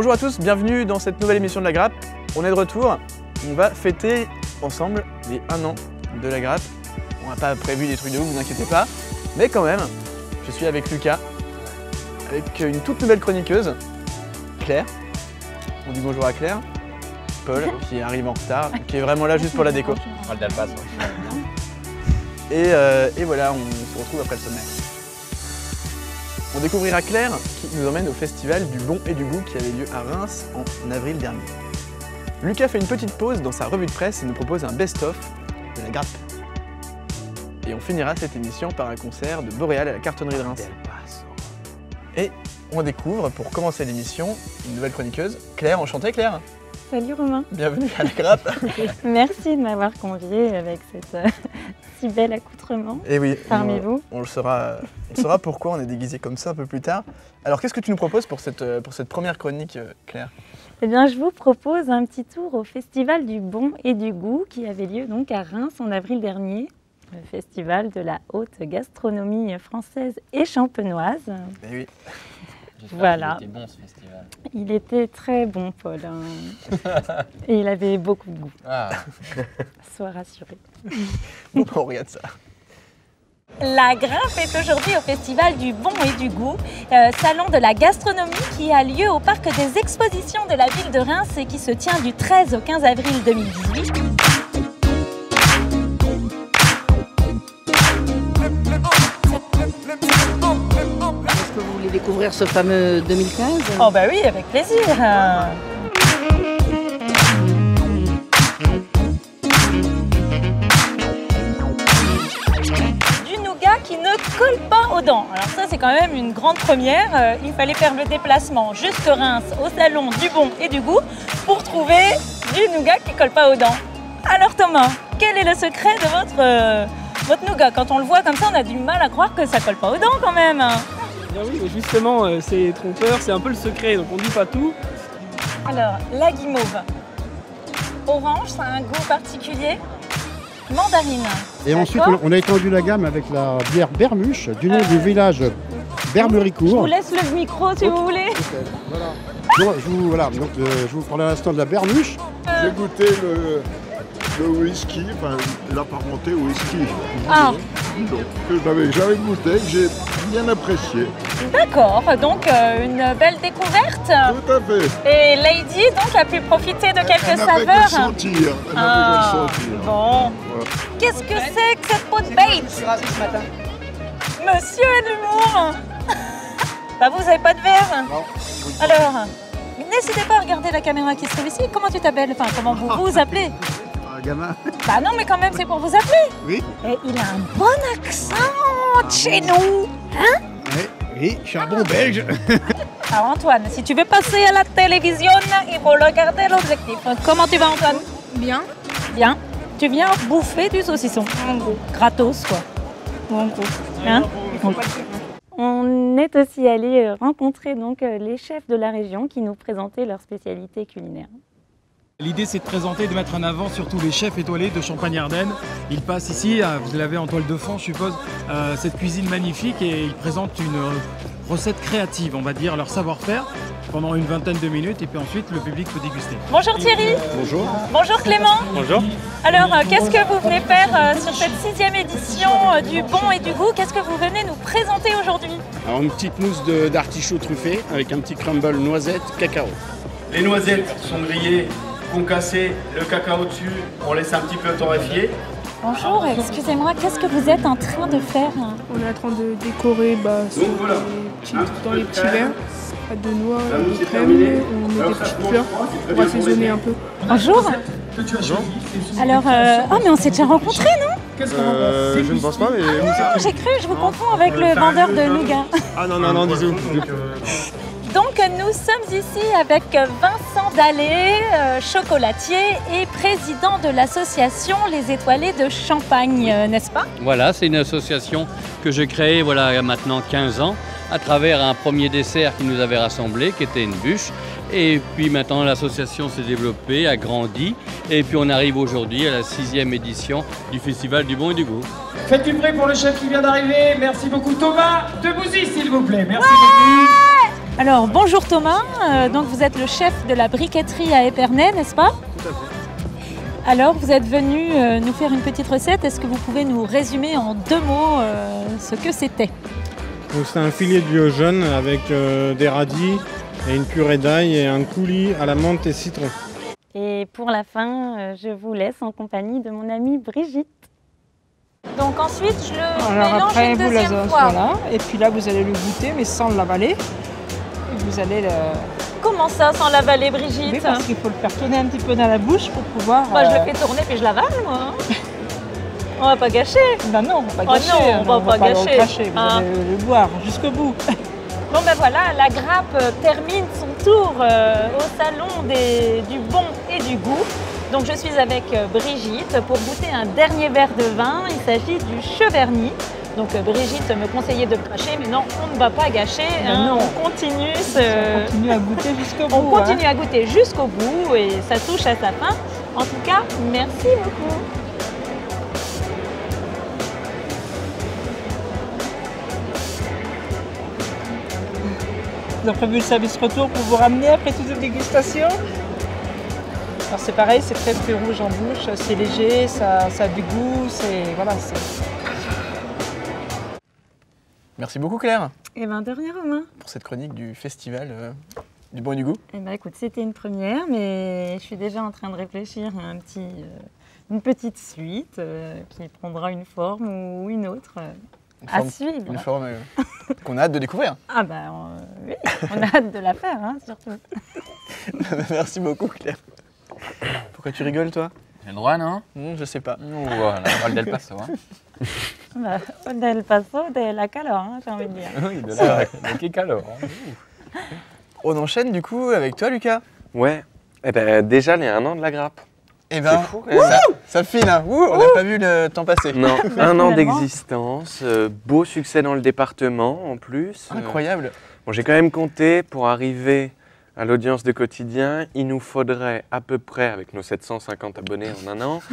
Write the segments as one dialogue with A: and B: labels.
A: Bonjour à tous, bienvenue dans cette nouvelle émission de La Grappe. On est de retour, on va fêter ensemble les 1 an de La Grappe. On n'a pas prévu des trucs de ouf, vous inquiétez pas. Mais quand même, je suis avec Lucas, avec une toute nouvelle chroniqueuse, Claire. On dit bonjour à Claire. Paul, qui arrive en retard, qui est vraiment là juste pour la déco. Et voilà, on se retrouve après le sommaire. On découvrira Claire qui nous emmène au festival du bon et du goût qui avait lieu à Reims en avril dernier. Lucas fait une petite pause dans sa revue de presse et nous propose un best-of de La Grappe. Et on finira cette émission par un concert de Boréal à la cartonnerie de Reims. Et on découvre, pour commencer l'émission, une nouvelle chroniqueuse, Claire. Enchantée Claire.
B: Salut Romain.
A: Bienvenue à La Grappe.
B: Merci de m'avoir conviée avec cet si bel accoutrement.
A: Et oui,
B: parmi vous.
A: On saura pourquoi on est déguisé comme ça un peu plus tard. Alors qu'est-ce que tu nous proposes pour cette première chronique, Claire?
B: Eh bien, je vous propose un petit tour au Festival du bon et du goût qui avait lieu donc à Reims en avril dernier. Le festival de la haute gastronomie française et champenoise.
A: Eh oui.
B: Voilà.
C: Il était bon ce festival.
B: Il était très bon, Paul. Et il avait beaucoup de goût.
C: Ah.
B: Sois rassuré.
A: Bon, on regarde ça.
D: La Grappe est aujourd'hui au Festival du bon et du goût, salon de la gastronomie qui a lieu au Parc des Expositions de la ville de Reims et qui se tient du 13 au 15 avril 2018.
E: Est-ce que vous voulez découvrir ce fameux 2015 ?
D: Oh bah oui, avec plaisir. Du nougat qui ne colle pas aux dents. Alors ça c'est quand même une grande première. Il fallait faire le déplacement jusque Reims au salon du bon et du goût pour trouver du nougat qui ne colle pas aux dents. Alors Thomas, quel est le secret de votre nougat? Quand on le voit comme ça, on a du mal à croire que ça colle pas aux dents quand même.
F: Bien oui, mais justement, c'est trompeur, c'est un peu le secret, donc on ne dit pas tout.
D: Alors, la guimauve. Orange, ça a un goût particulier. Mandarine.
G: Et ensuite, on a étendu la gamme avec la bière Bermuche, du nom du village Bermericourt.
D: Je vous laisse le micro si vous voulez.
G: Voilà. Donc, je vous parle à l'instant de la Bermuche.
H: J'ai goûté le whisky, enfin l'apparenté whisky.
D: Ah.
H: Que je n'avais jamais goûté, que j'ai bien apprécié.
D: D'accord, donc une belle découverte.
H: Tout à fait.
D: Et Lady donc a pu profiter de quelques saveurs.
H: Elle n'avait que le sentir.
D: Bon.
H: Voilà.
D: Qu'est-ce que c'est que cette peau de bête? Monsieur a de l'humour. Bah vous avez pas de verre?
H: Non.
D: Alors, n'hésitez pas à regarder la caméra qui se trouve ici. Comment tu t'appelles? Enfin, comment vous vous appelez?
G: Gamin.
D: Bah non, mais quand même, c'est pour vous appeler.
G: Oui.
D: Et il a un bon accent de chez nous. Hein?
G: Oui, je suis un bon belge.
D: Alors Antoine, si tu veux passer à la télévision, il faut regarder l'objectif. Comment tu vas Antoine?
I: Bien.
D: Bien. Tu viens bouffer du saucisson.
I: En gros.
D: Gratos, quoi.
I: Ou en gros.
D: Hein?
B: On est aussi allé rencontrer donc les chefs de la région qui nous présentaient leurs spécialités culinaires.
F: L'idée c'est de présenter, de mettre en avant surtout les chefs étoilés de Champagne-Ardenne. Ils passent ici, vous l'avez en toile de fond je suppose, cette cuisine magnifique et ils présentent une recette créative, on va dire, leur savoir-faire pendant une vingtaine de minutes et puis ensuite le public peut déguster.
D: Bonjour Thierry.
H: Bonjour.
D: Bonjour Clément.
F: Bonjour.
D: Alors, qu'est-ce que vous venez faire sur cette 6e édition du bon et du goût? Qu'est-ce que vous venez nous présenter aujourd'hui?
J: Alors une petite mousse d'artichaut truffé avec un petit crumble noisette cacao.
K: Les noisettes sont grillées, concassées, le cacao dessus, on laisse un petit peu torréfier.
D: Bonjour, excusez-moi, qu'est-ce que vous êtes en train de faire?
I: On est en train de décorer
K: voilà.
I: dans les petits verres, de noix, de crème, on met des petites fleurs pour assaisonner un peu.
D: Bonjour. Alors, oh mais on s'est déjà rencontrés, non?
H: Je ne pense pas, mais...
D: Ah, j'ai cru, je vous confonds avec le vendeur de nougat.
H: Ah non, désolé.
D: Donc nous sommes ici avec Vincent Dallet, chocolatier et président de l'association Les Étoilés de Champagne, n'est-ce pas?
C: Voilà, c'est une association que j'ai créée il y a maintenant 15 ans à travers un premier dessert qui nous avait rassemblés, qui était une bûche. Et puis maintenant l'association s'est développée, a grandi. Et puis on arrive aujourd'hui à la 6e édition du Festival du bon et du goût.
L: Faites du bruit pour le chef qui vient d'arriver. Merci beaucoup Thomas. Debout s'il vous plaît. Merci beaucoup.
D: Alors bonjour Thomas, donc vous êtes le chef de la briqueterie à Épernay, n'est-ce pas?
L: Tout à fait.
D: Alors vous êtes venu nous faire une petite recette, est-ce que vous pouvez nous résumer en 2 mots ce que c'était?
L: C'est un filet de lieu jaune avec des radis et une purée d'ail et un coulis à la menthe et citron.
B: Et pour la fin, je vous laisse en compagnie de mon amie Brigitte.
D: Donc ensuite je le
M: Alors
D: mélange
M: après
D: une
M: vous
D: deuxième
M: la
D: fois.
M: voilà. Et puis là vous allez le goûter mais sans l'avaler. Et vous allez le...
D: Comment ça sans l'avaler Brigitte?
M: Oui, parce qu'il faut le faire tourner un petit peu dans la bouche pour pouvoir...
D: Moi je le fais tourner puis je l'avale moi. On va pas gâcher.
M: Ben non, on va pas
D: Oh
M: gâcher.
D: non, on va pas gâcher.
M: Le cracher, vous
D: Hein.
M: allez le boire jusqu'au bout.
D: Bon ben voilà, la grappe termine son tour au salon du bon et du goût. Donc je suis avec Brigitte pour goûter un dernier verre de vin. Il s'agit du Cheverny. Donc Brigitte me conseillait de le cracher, mais non, on ne va pas gâcher. Hein,
M: non.
D: on continue
M: On continue à goûter jusqu'au bout.
D: On continue à goûter jusqu'au bout et ça touche à sa fin. En tout cas, merci beaucoup.
M: Vous avez prévu le service retour pour vous ramener après toute cette dégustation. Alors c'est pareil, c'est très fruit rouge en bouche, c'est léger, ça a du goût, c'est... Voilà, c'est...
A: Merci beaucoup Claire
B: Eh bien, de rien, Romain.
A: pour cette chronique du festival du bon et du goût.
B: Eh ben, écoute, c'était une première, mais je suis déjà en train de réfléchir à une petite suite qui prendra une forme ou une autre à suivre.
A: Une forme qu'on a hâte de découvrir.
B: Ah ben oui, on a hâte de la faire, hein, surtout.
A: Merci beaucoup Claire. Pourquoi tu rigoles toi?
N: J'ai le droit, non?
A: Je sais pas.
N: Voilà, Val del Paso. Hein.
B: Bah, del Paso, de la calor, hein, j'ai envie de dire.
N: Oui, de la calor.
A: On enchaîne du coup avec toi Lucas.
O: Ouais, eh ben, déjà les 1 an de la grappe.
A: Eh ben,
O: c'est fou, hein.
A: ça file, hein. On n'a pas vu le temps passer.
O: Non, 1 an d'existence, beau succès dans le département en plus.
A: Incroyable.
O: Bon, j'ai quand même compté pour arriver à l'audience de quotidien, il nous faudrait à peu près, avec nos 750 abonnés en 1 an,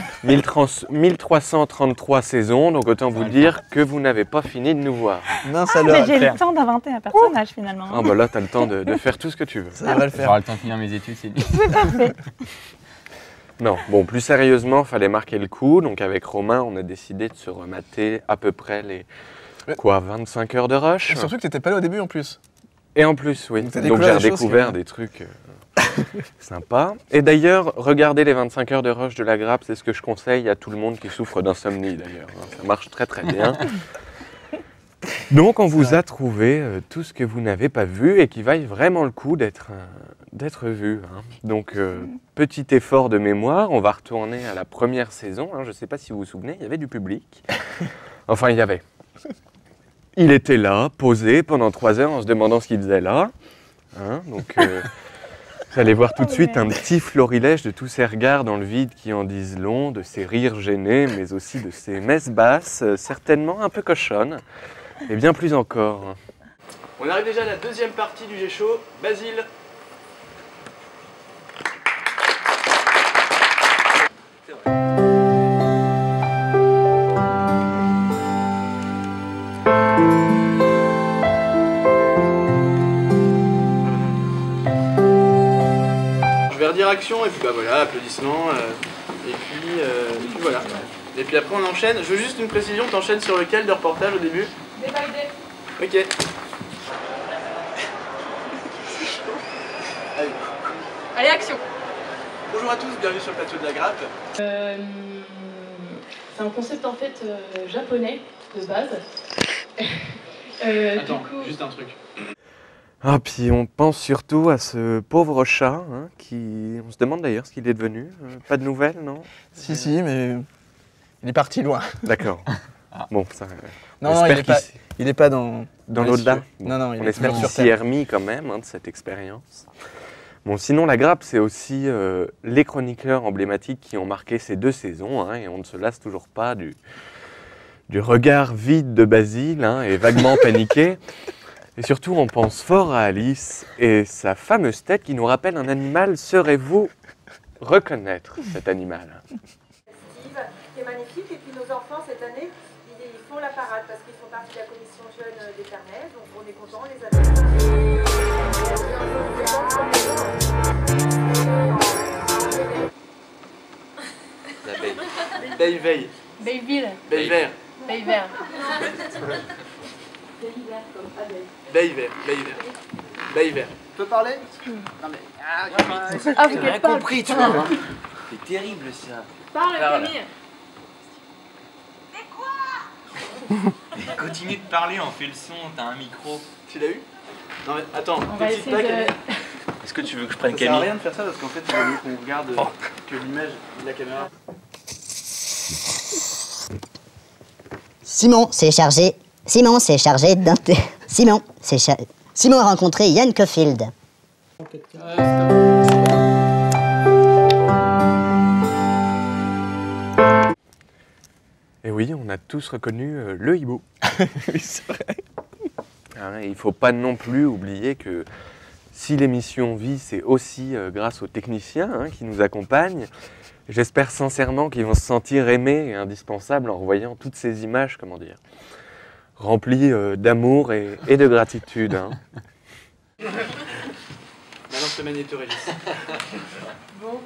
O: 1333 saisons, donc autant vous dire que vous n'avez pas fini de nous voir.
A: Mince
B: mais j'ai le temps d'inventer un personnage finalement.
O: Ah bah là, t'as le temps de faire tout ce que tu veux.
A: Ça va le faire.
N: J'aurai le temps de finir mes études, c'est dit.
B: C'est parfait.
O: Non, bon, plus sérieusement, fallait marquer le coup, donc avec Romain, on a décidé de se remater à peu près les, 25 heures de rush.
A: Et surtout que t'étais pas là au début en plus.
O: Et en plus, oui. Donc j'ai redécouvert des trucs sympas. Et d'ailleurs, regardez les 25 heures de rush de la grappe, c'est ce que je conseille à tout le monde qui souffre d'insomnie d'ailleurs. Ça marche très très bien. Donc on vous a trouvé tout ce que vous n'avez pas vu et qui vaille vraiment le coup d'être vu. Hein. Donc petit effort de mémoire, on va retourner à la première saison. Hein. Je ne sais pas si vous vous souvenez, il y avait du public. Enfin, il y avait. Il était là, posé pendant 3 heures en se demandant ce qu'il faisait là. Hein, donc, vous allez voir tout de suite un petit florilège de tous ces regards dans le vide qui en disent long, de ces rires gênés, mais aussi de ces messes basses, certainement un peu cochonnes, et bien plus encore.
A: On arrive déjà à la deuxième partie du G-Show. Basile. Action et puis bah voilà, applaudissements et puis voilà. Et puis après on enchaîne. Je veux juste une précision, t'enchaînes sur lequel de reportage au début? Ok.
I: Allez, action.
A: Bonjour à tous, bienvenue sur le plateau de la grappe.
I: C'est un concept en fait japonais de base.
A: Attends, juste un truc.
O: Ah, puis on pense surtout à ce pauvre chat, hein, qui... On se demande d'ailleurs ce qu'il est devenu. Pas de nouvelles, non?
A: Si, mais il est parti loin.
O: D'accord. Bon, ça...
A: Non, il est pas dans
O: l'au-delà.
A: Bon, non,
O: on espère qu'il s'y est remis quand même, hein, de cette expérience. Bon, sinon, la grappe, c'est aussi les chroniqueurs emblématiques qui ont marqué ces 2 saisons, hein, et on ne se lasse toujours pas du regard vide de Basile, hein, et vaguement paniqué. Et surtout, on pense fort à Alice et sa fameuse tête qui nous rappelle un animal. Saurez-vous reconnaître cet animal?
P: Steve, qui est magnifique. Et puis nos enfants, cette année, ils font la parade parce qu'ils font partie de la commission jeune d'Épernay, donc on est content, on les a.
A: Veille.
P: Belleville.
A: Veille-vert.
P: Veille-vert.
A: Veille-vert.
Q: Tu peux parler? Non mais...
P: Ah, vous n'avez pas compris,
Q: tu vois. C'est terrible ça.
P: Parle, Camille.
Q: Continue de parler, on fait le son, t'as un micro.
A: Tu l'as eu? Non mais attends,
P: On va
A: petite
P: essayer
A: plaque.
P: de...
Q: Est-ce que tu veux que je prenne
A: Ça sert à
Q: Camille?
A: rien de faire ça parce qu'en fait il vaut mieux qu'on regarde que l'image de la caméra.
R: Simon s'est chargé d'un... Simon a rencontré Yann Cofield.
O: Et oui, on a tous reconnu le hibou.
A: Oui, c'est vrai.
O: Il ne faut pas non plus oublier que si l'émission vit, c'est aussi grâce aux techniciens qui nous accompagnent. J'espère sincèrement qu'ils vont se sentir aimés et indispensables en revoyant toutes ces images, comment dire, remplies d'amour et de gratitude.
A: Maintenant ce magnéto-régis.
P: Bon.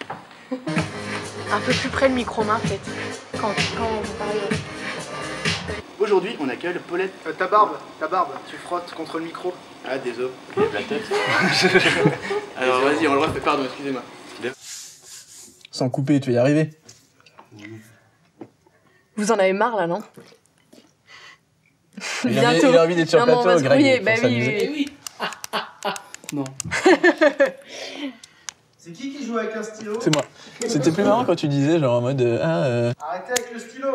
P: Un peu plus près le micro-main peut-être, quand vous parlez.
A: Aujourd'hui, on accueille Paulette.
Q: Ta barbe, tu frottes contre le micro.
A: Ah, désolé. La tête. Alors vas-y, on le refait, pardon, excusez-moi. Sans couper, tu vas y arriver.
P: Vous en avez marre là, non?
A: Il a envie d'être sur le plateau,
P: on va se
A: Greg.
P: grouiller, bah oui.
A: Non.
Q: C'est qui joue avec un stylo?
A: C'est moi. C'était plus marrant quand tu disais, genre en mode.
Q: Arrêtez avec le stylo.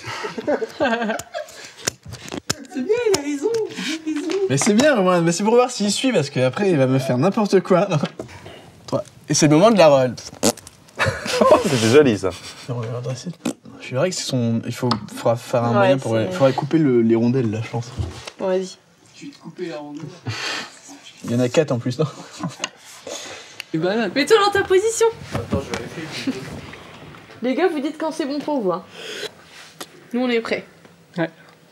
A: C'est bien, il a raison. Mais c'est bien, Romain. Mais c'est pour voir s'il suit, parce qu'après, il va me faire n'importe quoi. Et c'est le moment de la roll.
O: C'était joli, ça.
A: Je suis vrai que c'est son. Faudra faire un moyen pour. Il faudrait couper les rondelles, là, je pense.
P: Bon, vas-y.
Q: Je vais te couper la rondelle.
A: Il y en a 4 en plus, non?
P: Mets-toi dans ta position.
A: Attends, je vais vérifier.
P: Les gars, vous dites quand c'est bon pour vous. Hein. Nous, on est prêts.
A: Ouais.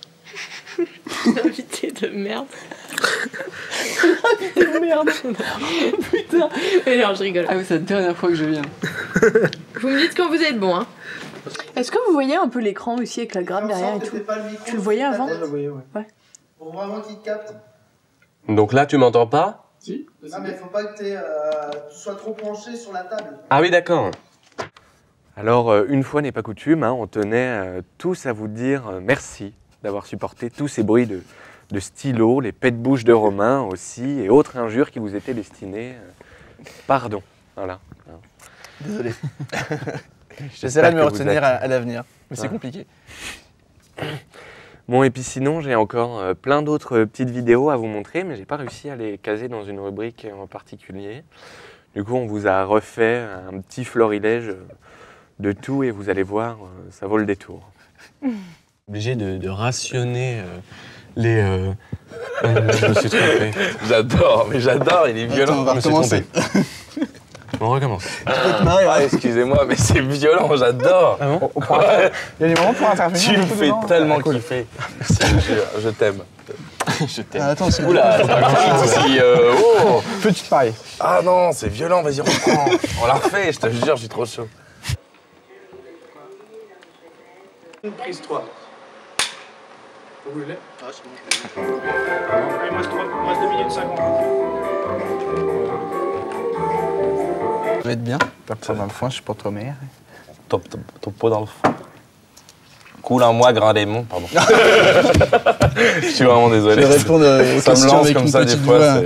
P: Invité de merde. Invité de merde. Putain. Mais non, je rigole.
S: Ah oui, c'est la dernière fois que je viens.
P: Vous me dites quand vous êtes bon. Hein. Est-ce que vous voyez un peu l'écran aussi avec la grappe derrière et tout? Tu le voyais avant?
Q: Je le voyais,
P: ouais.
Q: Pour vraiment qu'il te capte.
O: Donc là, tu m'entends pas?
Q: Si. Non mais faut pas que tu sois trop penché sur la table.
O: Ah oui, d'accord. Alors, une fois n'est pas coutume, on tenait tous à vous dire merci d'avoir supporté tous ces bruits de stylo, les pets-de-bouche de Romain aussi, et autres injures qui vous étaient destinées. Pardon. Voilà.
A: Désolé. J'essaierai de me retenir à l'avenir, mais c'est compliqué.
O: Bon, et puis sinon, j'ai encore plein d'autres petites vidéos à vous montrer, mais j'ai pas réussi à les caser dans une rubrique en particulier. Du coup, on vous a refait un petit florilège de tout et vous allez voir, ça vaut le détour. Obligé de rationner les... je me suis trompé. J'adore, il est violent.
A: Attends, on va recommencer.
O: On recommence.
A: Tu peux te marrer, ouais.
O: Excusez-moi, mais c'est violent, j'adore. Ah bon
A: Il y a des moments pour intervenir.
O: Tu me fais tellement kiffer. Je t'aime. Je t'aime.
A: Attends, c'est
O: oula, c'est pas grave. Oh.
A: Petite paille.
O: Ah non, c'est violent, vas-y, reprends. On la refait, je te jure, je suis trop chaud.
Q: Prise 3. Vous voulez? Ah, c'est bon. Il me reste 2 minutes 50.
A: Ça va être bien. Top ça dans le foin, je suis pour toi meilleur.
O: Top pas dans le fond. Coule en moi, grand démon, pardon. Je suis vraiment désolé.
A: Je vais répondre aux
O: ça me
A: questions
O: lance
A: avec
O: comme
A: une
O: ça des
A: petite
O: fois.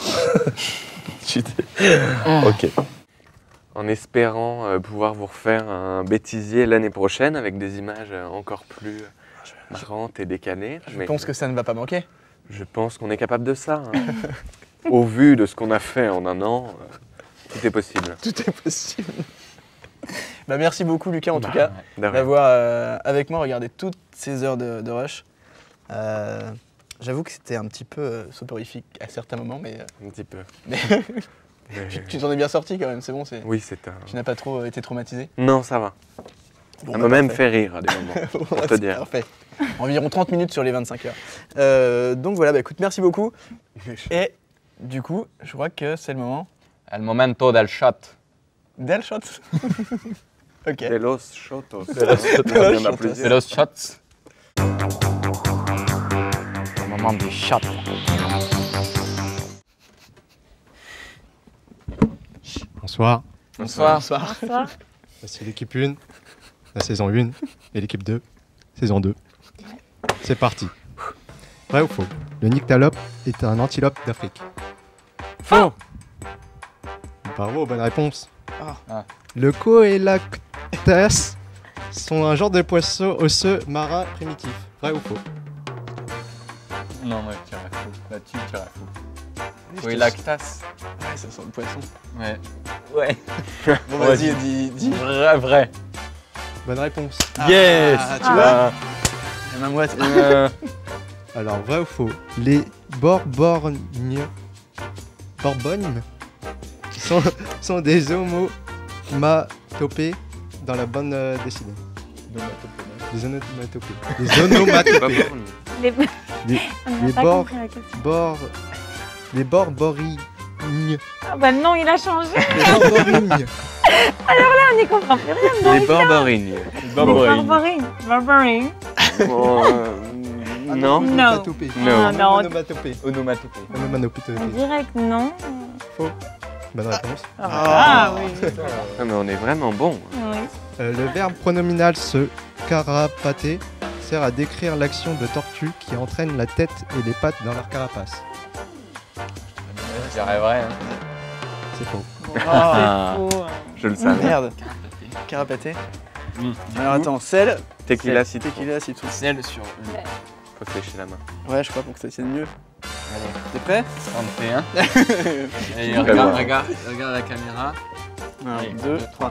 A: voix.
O: Ok. En espérant pouvoir vous refaire un bêtisier l'année prochaine avec des images encore plus marrantes et décalées.
A: Je pense que ça ne va pas manquer.
O: Je pense qu'on est capable de ça. Au vu de ce qu'on a fait en un an, tout est possible.
A: Tout est possible. Bah, merci beaucoup Lucas en tout cas d'avoir avec moi regardé toutes ces heures de rush. J'avoue que c'était un petit peu soporifique à certains moments, mais...
O: Un petit peu.
A: Mais tu t'en es bien sorti quand même, c'est bon.
O: Oui, c'est un...
A: Tu n'as pas trop été traumatisé?
O: Non, ça va.
A: Bon,
O: ça m'a même fait rire à des moments, pour te dire.
A: Parfait. environ 30 minutes sur les 25 heures. Donc voilà, bah, écoute, merci beaucoup. Et du coup, je crois que c'est le moment.
N: El momento del shot.
A: Del shot. Ok.
O: De los shotos.
N: De los shots. Le moment des shots.
S: Bonsoir.
N: Bonsoir.
B: Bonsoir.
S: Voici l'équipe 1, la saison 1, et l'équipe 2, saison 2. C'est parti. Vrai ou faux? Le nyctalope est un antilope d'Afrique.
N: Faux.
S: Bravo, bonne réponse.
N: Ah.
S: Le coélactas sont un genre de poisson osseux marin primitif. Vrai ou faux?
N: Non, moi je dirais faux. Là-dessus, je dirais faux. Oui, lactas.
A: Ouais, ça sent le poisson.
N: Ouais. Ouais.
A: Bon, vas-y, dis.
N: Vrai.
S: Bonne réponse.
N: Yes.
A: Tu vois Et ma moite.
S: Alors, vrai ou faux? Les borborgnes sont des onomatopées dans la bande dessinée. Des onomatopées. Des onomatopées. Les borborignes.
B: Ah bah non, il a changé.
S: Les borborignes.
B: Alors là, on n'y comprend plus rien. Non,
O: Les borborignes.
B: Les borborignes. Borborignes.
O: Non.
B: Non.
S: Onomatopée.
B: Non. Non.
S: Onomatopée.
O: Onomatopée.
S: Onomatopée.
B: On dirait que non.
S: Faux. Bonne réponse.
B: Ah oui.
O: Ah, mais on est vraiment bon.
B: Oui.
S: Le verbe pronominal se carapater sert à décrire l'action de tortue qui entraîne la tête et les pattes dans leur carapace.
N: Je dirais vrai. Hein.
S: C'est faux.
O: Ah.
B: C'est faux.
O: Je le savais.
A: Merde. Carapaté. Alors attends, sel.
O: Tequila, citron.
A: Tequila, citron.
N: Sel sur
O: Faut se lécher la main.
A: Ouais, je crois pour que ça tienne mieux.
N: Allez.
A: T'es prêt?
N: 31. Allez,
O: Très
N: regarde
O: bien.
N: la caméra.
A: 1, 2, 3.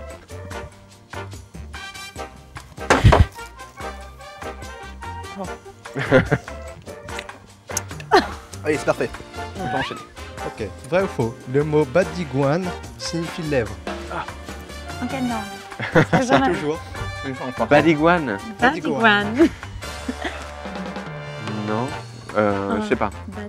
A: Allez, c'est parfait. On peut enchaîner.
S: Ok. Vrai ou faux? Le mot badigouane signifie lèvre.
B: En quelle langue?
S: Ça toujours.
O: Badigouane.
B: Badigouane.
O: Non. Je sais pas.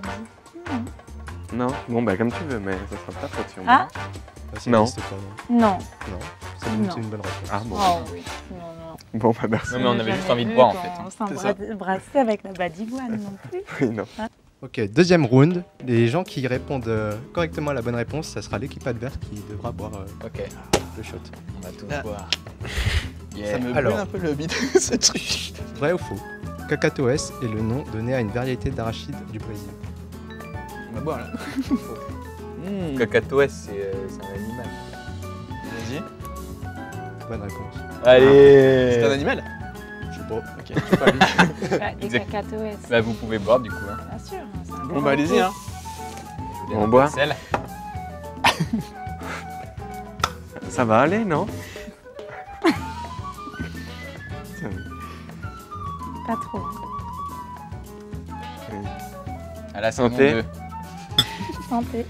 O: Non. Bon, bah comme tu veux, mais ça sera pas toi si on
B: Ah.
S: Ça
O: Non.
S: n'existe pas, non.
B: Non.
S: Non. C'est
B: Non.
S: une bonne réponse.
O: Ah bon.
B: Oh oui. Non.
O: Bon, bah merci.
N: Non, mais on avait juste envie de boire en fait.
B: On
A: C'est ça.
B: s'embrassait avec la badigouane non plus.
O: Oui, non.
S: Ok, deuxième round. Les gens qui répondent correctement à la bonne réponse, ça sera l'équipe adverse qui devra boire
N: Ok.
S: le shot.
N: On va tous
A: Ah.
N: boire.
A: Ça me brûle
S: Alors.
A: un peu le bide, ce truc.
S: Vrai ou faux? Cacatoès est le nom donné à une variété d'arachide du Brésil.
A: On va boire là.
N: Cacatoès, c'est un animal.
A: Vas-y.
S: Bonne réponse.
N: Allez.
A: C'est un animal?
S: Je sais pas.
A: Ok, je sais pas lui.
B: Les cacatoès.
N: Bah vous pouvez boire du coup. Hein.
B: Bien sûr. c'est un
A: Bon, bah allez-y, hein.
O: On boit.
N: Sel.
O: Ça va aller, non?
B: Pas trop.
N: À la saison
O: Santé.
N: 2.
B: Santé.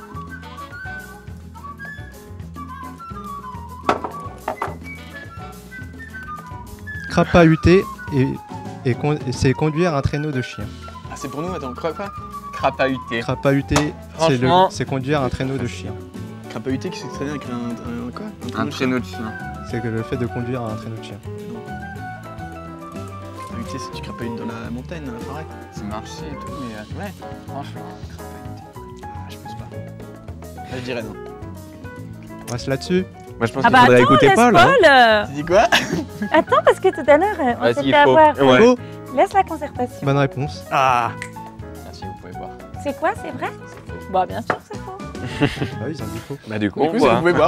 S: Crapahuter c'est conduire un traîneau de chien.
A: Ah, c'est pour nous, attends, quoi?
N: Crapahuté.
S: Crapahuter,
N: Franchement-
S: c'est conduire un traîneau de chien.
A: Crapahuté qui s'est traîné avec un quoi?
N: Un traîneau de chien.
S: C'est que le fait de conduire un traîneau de chien.
A: Crapahuté, c'est tu crapahutes dans la montagne, dans la forêt.
N: C'est marché et tout, mais
A: Ouais.
N: franchement.
A: Ah, je pense pas. Là, je dirais non.
S: On reste là-dessus.
O: Moi, je pense
B: Ah
O: qu'il
B: bah
O: faudrait
B: attends,
O: écouter
B: laisse
O: Paul. Hein.
B: Paul.
A: Tu dis quoi?
B: Attends, parce que tout à l'heure, on
N: Vas-y,
B: s'est
N: il
B: fait
N: faut.
B: avoir.
O: Ouais.
S: Faux.
B: Laisse la concertation.
S: Bonne réponse.
A: Ah.
N: Merci, vous pouvez boire.
B: C'est quoi, c'est vrai? Bah bien sûr, c'est faux.
S: Ah oui, ils ont dit faux.
O: Bah du coup,
A: Du
O: on
A: coup,
O: boit.
A: vous pouvez boire.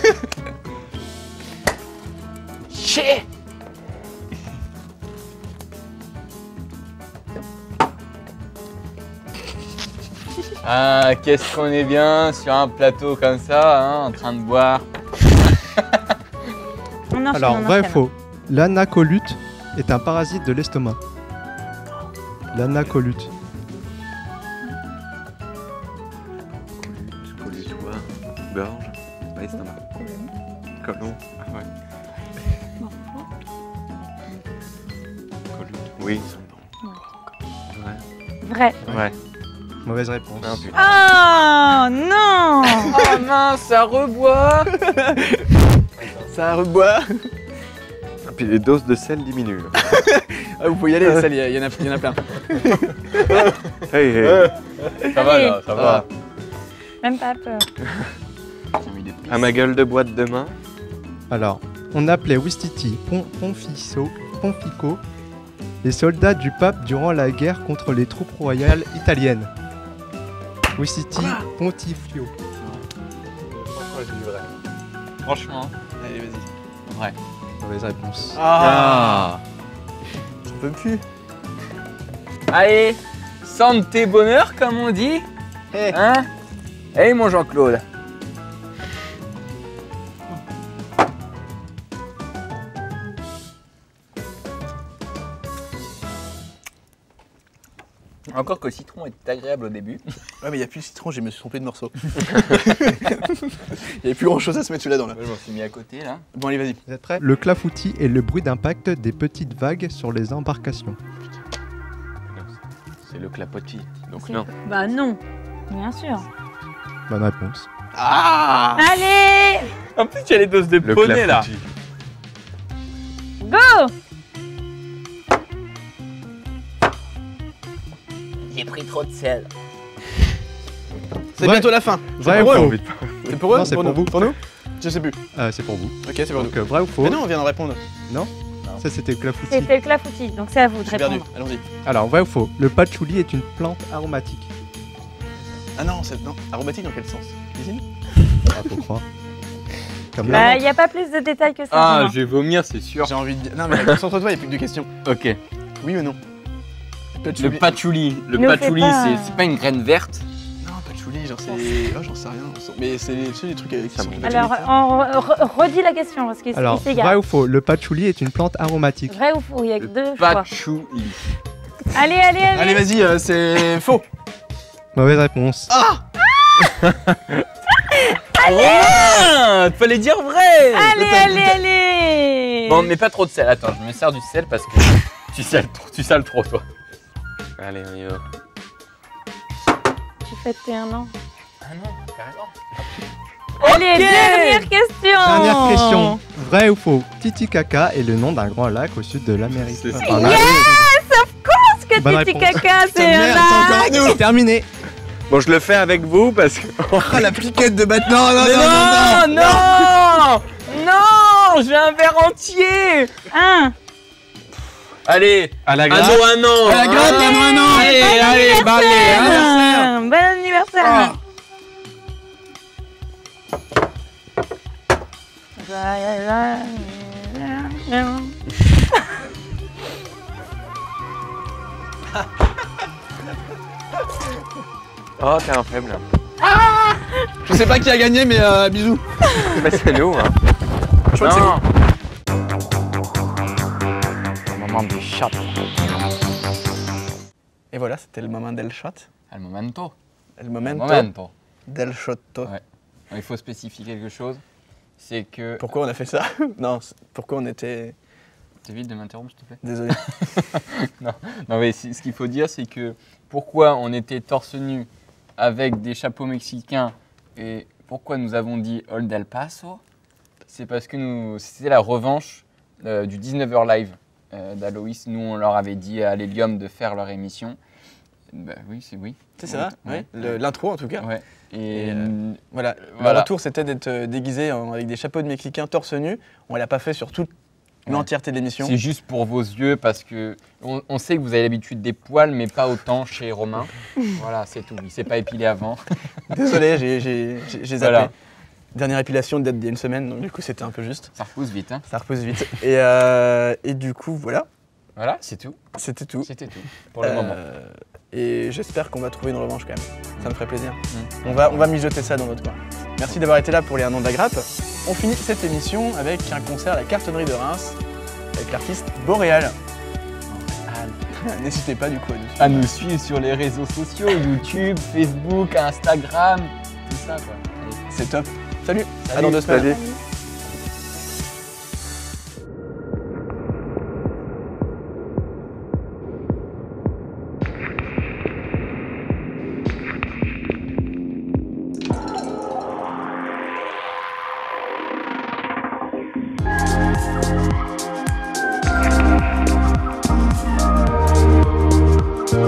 N: Chier. Ah, qu'est-ce qu'on est bien sur un plateau comme ça, hein, en train de boire.
B: On enchaîne,
S: Alors,
B: on
S: vrai ou
B: enchaîne.
S: faux? L'anacolute est un parasite de l'estomac. L'anacolute.
O: Collutoire, gorge, pas estomac. Colon. Ah ouais. Colute. Oui.
B: Vrai.
O: Ouais.
S: Mauvaise réponse.
O: Non, putain.
B: Oh non.
N: Oh mince, ça reboit.
A: Ça reboit.
O: Et puis les doses de sel diminuent.
A: Ah, vous pouvez y aller, les sels, il y en a plein.
O: Hey, hey.
N: Ça va là, ça va.
B: Même pas peur.
O: À ma gueule de boîte demain.
S: Alors, on appelait Ouistiti Ponfico, les soldats du pape durant la guerre contre les troupes royales italiennes. Ouistiti Pontifio.
N: Franchement.
A: Allez, vas-y.
N: Vrai.
S: Mauvaise réponse.
A: Ah. J'en peux plus.
N: Allez, santé bonheur comme on dit. Hein? Hey mon Jean-Claude. Encore que le citron est agréable au début.
A: Ouais, mais il n'y a plus de citron, je me suis trompé de morceau. Il n'y avait plus grand chose à se mettre celui-là dans là.
N: Moi, je m'en suis mis à côté là.
A: Bon, allez, vas-y.
S: Vous êtes prêts? Le clafoutis est le bruit d'impact des petites vagues sur les embarcations.
O: C'est le clapotis, donc
B: C'est-
O: non.
B: Bah non. Bien sûr.
S: Bonne réponse.
A: Ah.
B: Allez.
N: En plus, il y a les doses de
O: Le
N: poney là.
O: clafoutis.
B: Go.
N: J'ai pris trop de sel.
A: C'est
S: Vrai.
A: bientôt la fin.
S: Vrai
A: C'est
S: ou
A: pour
S: faux?
A: eux. C'est pour eux?
S: Non, c'est pour
A: nous.
S: vous.
A: Pour nous? Je sais plus.
S: C'est pour vous.
A: Ok, c'est pour nous.
S: Donc, vrai ou faux?
A: Mais non, on vient de répondre.
S: Non. Ça, c'était le clafoutis.
B: C'était le clafoutis, donc c'est à vous de
A: Je suis perdu.
B: répondre.
A: Allons-y.
S: Alors, vrai ou faux? Le patchouli est une plante aromatique.
A: Ah non, non. Aromatique dans quel sens? Cuisine?
S: Ah, faut croire. Comme
B: Bah,
S: là.
B: il n'y a pas plus de détails que ça.
N: Ah,
B: Romain.
N: je vais vomir, c'est sûr.
A: J'ai envie de dire. Non, mais concentre-toi, il n'y a plus que deux questions.
N: Ok.
A: Oui ou non?
N: Le patchouli. Le
B: Nous
N: patchouli,
B: fais pas-
N: c'est pas une graine verte.
A: Non, patchouli, genre c'est. Oh, j'en sais rien. Mais c'est les trucs qui sont.
B: Alors, on redit la question parce que
S: Alors,
B: c'est
S: vrai ou faux? Le patchouli est une plante aromatique.
B: Vrai ou faux? Il y a que deux fois.
N: Patchouli.
B: Allez, allez, allez.
A: Allez, vas-y, c'est faux.
S: Mauvaise réponse.
A: Ah.
N: Ah, fallait dire vrai.
B: Allez, allez, allez.
N: Bon, mais pas trop de sel. Attends, je me sers du sel parce que tu sales trop, toi.
O: Allez, on y va.
B: Tu fêtes tes 1 an.
N: Ah non, carrément.
B: Allez, dernière question.
S: Dernière question. Vrai ou faux? Titicaca est le nom d'un grand lac au sud de l'Amérique. Enfin,
B: Yes, of course que
S: Bonne
B: Titicaca,
S: réponse.
B: c'est un lac.
S: C'est terminé.
O: Bon, je le fais avec vous parce que.
A: Ah, la piquette de maintenant. Non,
N: Mais
A: non, non,
N: non, non, j'ai un verre entier. Allez,
O: à la
N: gratte. Un an.
A: À la gratte, un an.
N: Allez, bah allez.
B: Bon anniversaire.
O: Oh, t'es un faible.
A: Je sais pas qui a gagné, mais bisous.
O: Bah, c'est nous, hein.
A: Je crois que c'est
N: Non.
A: vous. Moment du shot. Et voilà, c'était le moment del shot.
N: El momento.
A: El momento.
N: Momento.
A: Del shotto.
N: Ouais. Il faut spécifier quelque chose. C'est que.
A: Pourquoi on a fait ça? Non, pourquoi on était.
N: T'évites de m'interrompre, s'il te plaît.
A: Désolé.
N: non, mais ce qu'il faut dire, c'est que pourquoi on était torse nu avec des chapeaux mexicains et pourquoi nous avons dit Old El Paso, c'est parce que c'était la revanche du 19h live d'Aloïs. Nous, on leur avait dit à l'Hélium de faire leur émission. Bah oui, c'est oui.
A: C'est ça,
N: Ouais.
A: l'intro en tout cas.
N: Ouais.
A: Et voilà, le retour c'était d'être déguisé avec des chapeaux de mexicains torse nu. On l'a pas fait sur toute l'entièreté de l'émission.
N: C'est juste pour vos yeux parce que on sait que vous avez l'habitude des poils, mais pas autant chez Romain. Voilà, c'est tout. Il s'est pas épilé avant.
A: Désolé, j'ai zappé.
N: Voilà.
A: Dernière épilation date d'il y a une semaine, donc du coup c'était un peu juste.
N: Ça repousse vite, hein.
A: Ça repousse vite. Et du coup, voilà.
N: Voilà, c'est tout.
A: C'était tout.
N: C'était tout pour le moment.
A: Et j'espère qu'on va trouver une revanche quand même. Ça me ferait plaisir. On va mijoter ça dans notre coin. Merci d'avoir été là pour les 1 an de la grappe. On finit cette émission avec un concert à la Cartonnerie de Reims avec l'artiste Boréal. N'hésitez pas du coup
N: à nous suivre sur les réseaux sociaux, YouTube, Facebook, Instagram, tout ça quoi.
A: C'est top. Salut,
N: Salut.
A: à dans 2 semaines.
O: Salut.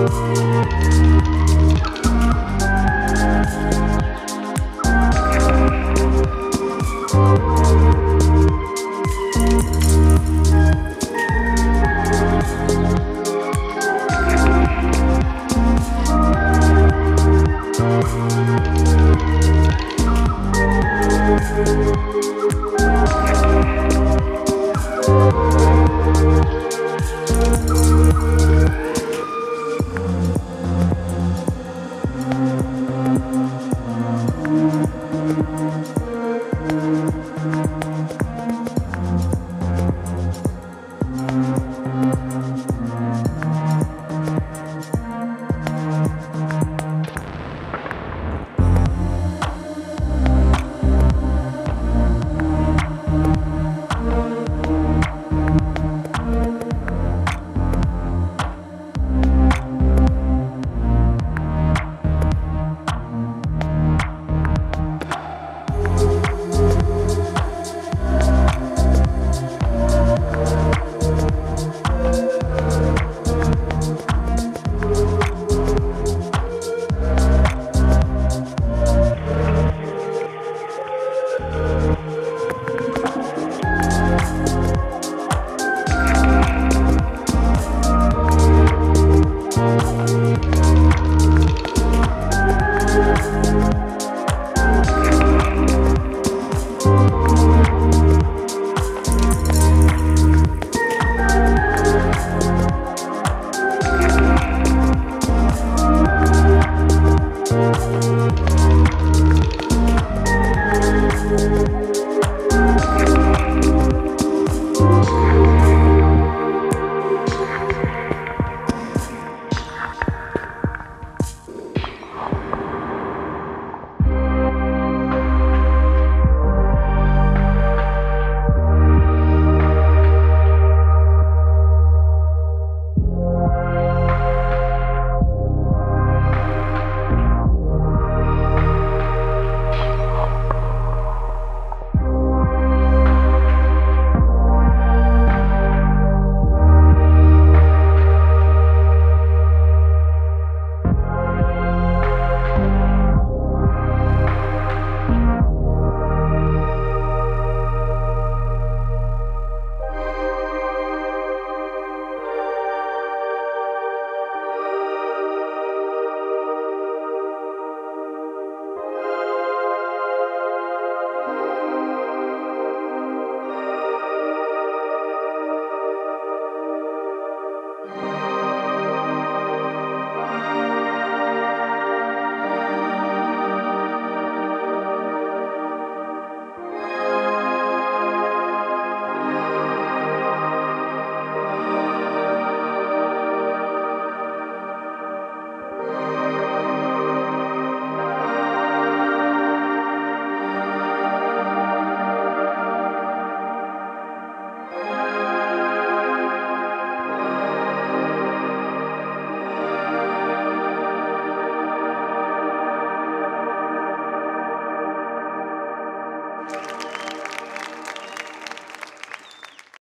A: Ciao.